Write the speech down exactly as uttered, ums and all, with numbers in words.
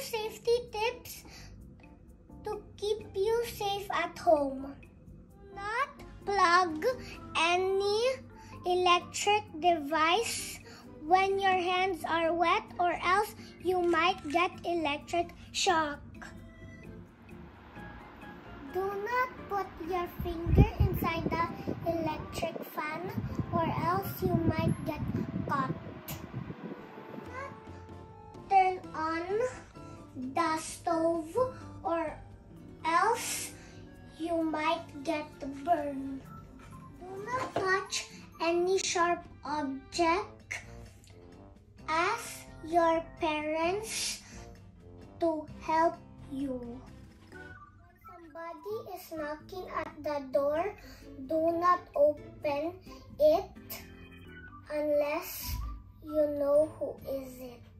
safety tips to keep you safe at home. Do not plug any electric device when your hands are wet, or else you might get electric shock. Do not put your finger inside the electric fan, or else you might get caught. Do not turn on the stove, or else you might get burned. Do not touch any sharp object. Ask your parents to help you. Somebody is knocking at the door, do not open it unless you know who is it.